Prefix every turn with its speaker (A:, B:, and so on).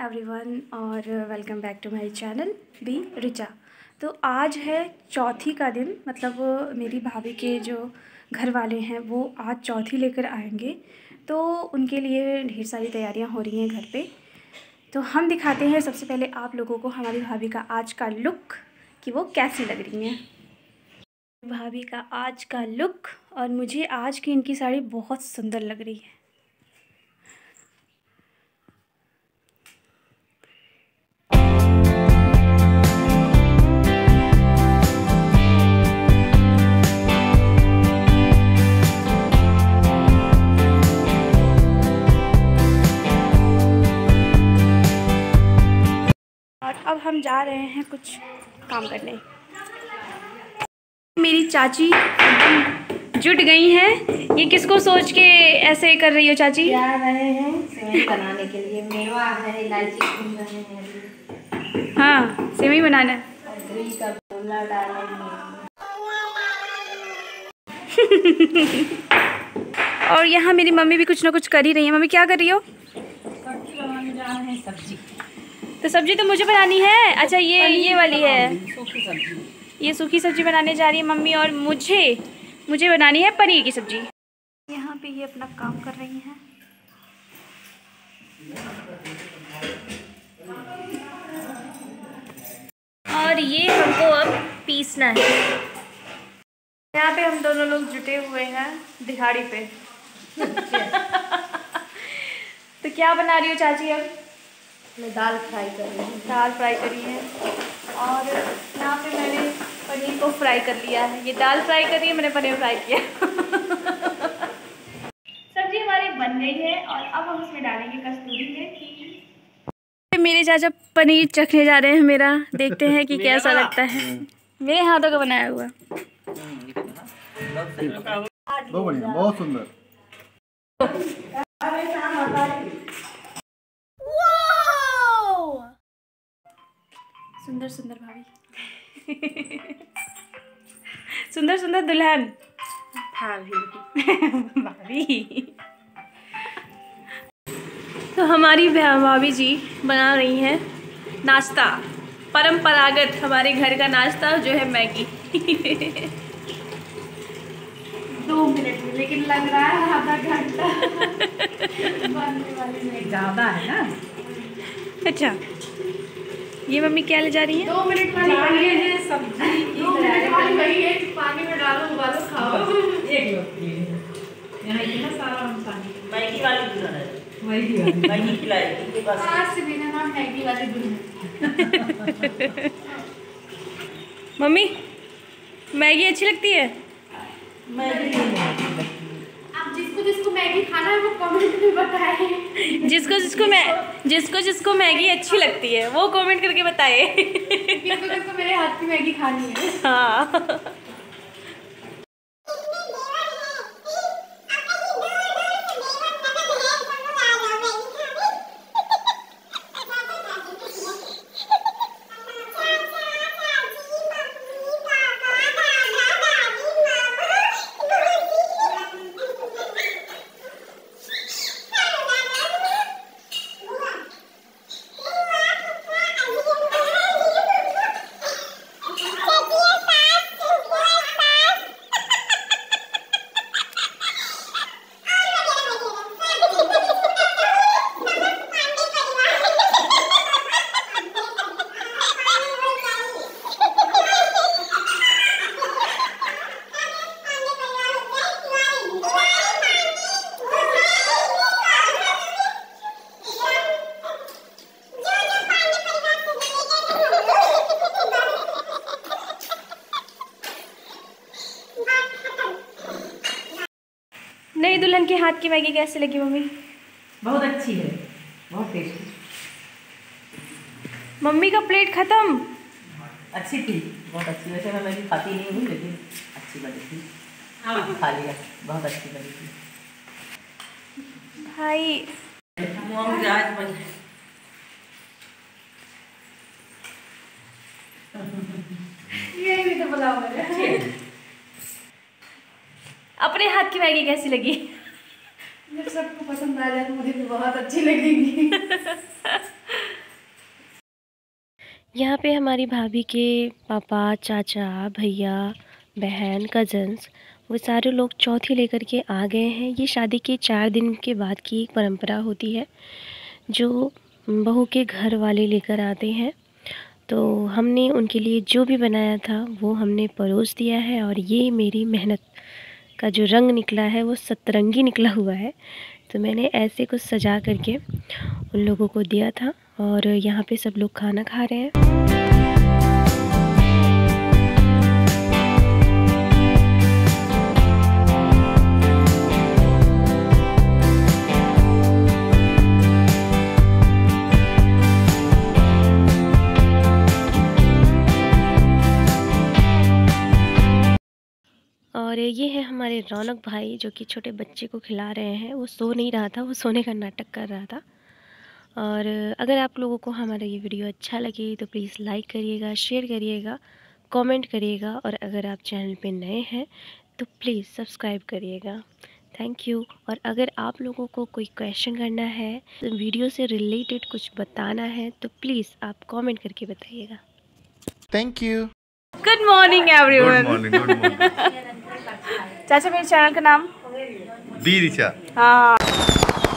A: Everyone और welcome back to my channel B Richa. तो आज है चौथी का दिन, मतलब मेरी भाभी के जो घर वाले हैं वो आज चौथी लेकर आएंगे, तो उनके लिए ढेर सारी तैयारियां हो रही हैं घर पे। तो हम दिखाते हैं सबसे पहले आप लोगों को हमारी भाभी का आज का लुक कि वो कैसी लग रही हैं। भाभी का आज का लुक, और मुझे आज की इनकी साड़ी बहुत सुंदर लग रही है। और अब हम जा रहे हैं कुछ काम करने। मेरी चाची एकदम जुट गई हैं। ये किसको सोच के ऐसे कर रही हो चाची?
B: जा रहे हैं सेवई बनाने के लिए। मेवा है, इलायची भून रहे हैं।
A: हाँ, सेवई बनाना है।
B: और घी का गोला डालेंगे।
A: और यहाँ मेरी मम्मी भी कुछ ना कुछ कर ही रही है। मम्मी क्या कर रही हो?
B: सब्जी बनाने जा रहे हैं। सब्जी
A: तो सब्जी तो मुझे बनानी है। अच्छा, ये वाली है
B: सूखी सब्जी।
A: ये सूखी सब्जी बनाने जा रही है मम्मी, और मुझे बनानी है पनीर की सब्जी। यहाँ पे ये अपना काम कर रही हैं। और ये हमको अब पीसना है। यहाँ पे हम दोनों लोग जुटे हुए हैं दिहाड़ी पे। तो क्या बना रही हो चाची अब?
B: मैं दाल फ्राई कर रही हूँ।
A: दाल फ्राई करी है, और यहाँ पे मैंने पनीर को फ्राई कर लिया है। ये दाल फ्राई कर रही है, मैंने पनीर फ्राई किया। सब्जी हमारी बन गई है, और अब हम उसमें डालेंगे कस्तूरी मेथी। मेरे चाचा पनीर चखने जा रहे हैं मेरा। देखते हैं कि कैसा लगता है। मेरे हाथों का बनाया हुआ।
C: बहुत बढ़िया, बहुत सुंदर।
A: सुंदर सुंदर भाभी। सुंदर सुंदर दुल्हन भाभी। तो हमारी भाभी जी बना रही हैं नाश्ता, परंपरागत हमारे घर का नाश्ता जो है मैगी। 2 मिनट में, लेकिन लग रहा है आधा घंटा। बनने वाली में
B: ज़्यादा है ना।
A: अच्छा, ये मम्मी क्या ले जा रही है?
B: 2 मिनट वाली है सब्जी।
A: 2 मिनट वाली वही है, पानी में डालो, उबालो, खाओ।
B: एक लोग के लिए यहाँ इतना सारा मसाला।
D: मैगी वाली दुल्हन है।
B: वही
D: मैगी खिलाएगी के पास।
A: आज से मेरा नाम मैगी वाली दुल्हन। मम्मी, मैगी अच्छी लगती है?
D: मैगी नहीं लगती है।
A: आप जिसको मैगी खाना है वो कमेंट में बताएं। जिसको मैगी अच्छी लगती है वो कमेंट करके बताए। किसको मेरे हाथ की मैगी खानी है। हाँ। नई दुल्हन के हाथ की मैगी कैसे लगी मम्मी?
B: बहुत अच्छी है, बहुत टेस्टी।
A: मम्मी का प्लेट खत्म।
D: अच्छी थी, बहुत अच्छी। वैसे मैं मैगी खाती नहीं हूँ, लेकिन अच्छी बनी थी। हाँ, खा लिया, बहुत अच्छी बनी थी
A: भाई। ये भी तो बुलाओ मेरे। अपने हाथ की मैगी कैसी लगी?
B: जब सबको पसंद आ जाए तो मुझे भी बहुत अच्छी लगेगी।
E: यहाँ पे हमारी भाभी के पापा, चाचा, भैया, बहन, कज़न्स वो सारे लोग चौथी लेकर के आ गए हैं। ये शादी के 4 दिन के बाद की एक परंपरा होती है जो बहू के घर वाले लेकर आते हैं। तो हमने उनके लिए जो भी बनाया था वो हमने परोस दिया है और ये मेरी मेहनत का जो रंग निकला है वो सतरंगी निकला हुआ है। तो मैंने ऐसे कुछ सजा करके उन लोगों को दिया था और यहाँ पे सब लोग खाना खा रहे हैं। और ये है हमारे रौनक भाई जो कि छोटे बच्चे को खिला रहे हैं। वो सो नहीं रहा था, वो सोने का नाटक कर रहा था। और अगर आप लोगों को हमारा ये वीडियो अच्छा लगे तो प्लीज़ लाइक करिएगा, शेयर करिएगा, कमेंट करिएगा और अगर आप चैनल पे नए हैं तो प्लीज़ सब्सक्राइब करिएगा। Thank you. और अगर आप लोगों को कोई क्वेश्चन करना है, तो वीडियो से रिलेटेड कुछ बताना है तो प्लीज़ आप कमेंट करके बताइएगा।
C: Thank you.
A: Good morning everyone.
C: Good morning, good morning.
A: चाचा मेरे चैनल का नाम
C: बी रिचा।
A: हाँ